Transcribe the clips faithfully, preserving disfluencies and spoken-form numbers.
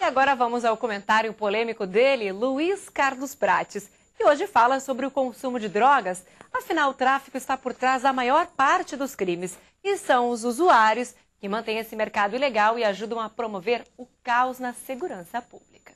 E agora vamos ao comentário polêmico dele, Luiz Carlos Prates, que hoje fala sobre o consumo de drogas. Afinal, o tráfico está por trás da maior parte dos crimes e são os usuários que mantêm esse mercado ilegal e ajudam a promover o caos na segurança pública.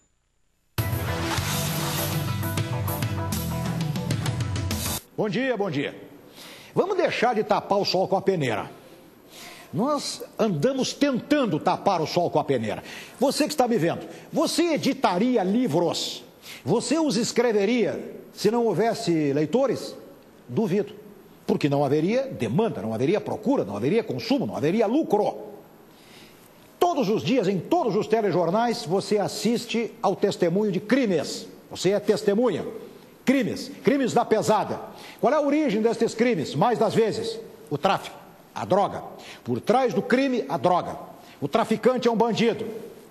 Bom dia, bom dia. Vamos deixar de tapar o sol com a peneira. Nós andamos tentando tapar o sol com a peneira. Você que está me vendo, você editaria livros? Você os escreveria se não houvesse leitores? Duvido. Porque não haveria demanda, não haveria procura, não haveria consumo, não haveria lucro. Todos os dias, em todos os telejornais, você assiste ao testemunho de crimes. Você é testemunha. Crimes, crimes da pesada. Qual é a origem destes crimes? Mais das vezes, o tráfico, a droga. Por trás do crime, a droga. O traficante é um bandido.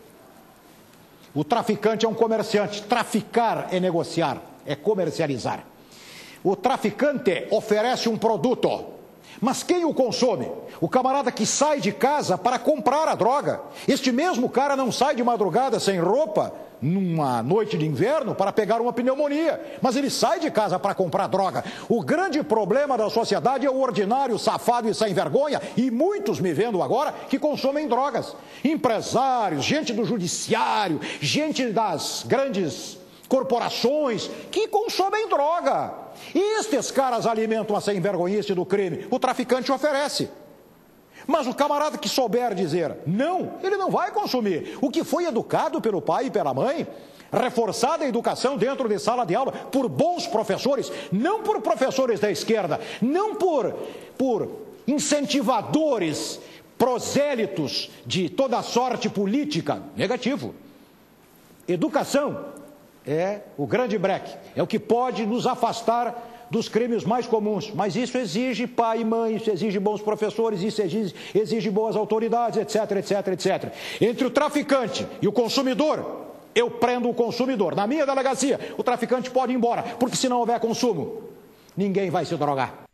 O traficante é um comerciante. Traficar é negociar, é comercializar. O traficante oferece um produto, mas quem o consome? O camarada que sai de casa para comprar a droga. Este mesmo cara não sai de madrugada sem roupa, numa noite de inverno, para pegar uma pneumonia, mas ele sai de casa para comprar droga. O grande problema da sociedade é o ordinário, safado e sem vergonha, e muitos me vendo agora, que consomem drogas. Empresários, gente do judiciário, gente das grandes corporações que consomem droga. E estes caras alimentam a sem-vergonhice do crime. O traficante oferece. Mas o camarada que souber dizer não, ele não vai consumir. O que foi educado pelo pai e pela mãe, reforçada a educação dentro de sala de aula por bons professores, não por professores da esquerda, não por, por incentivadores, prosélitos de toda sorte política. Negativo. Educação é o grande breque, é o que pode nos afastar dos crimes mais comuns, mas isso exige pai e mãe, isso exige bons professores, isso exige, exige boas autoridades, etc, etc, etcétera. Entre o traficante e o consumidor, eu prendo o consumidor. Na minha delegacia, o traficante pode ir embora, porque se não houver consumo, ninguém vai se drogar.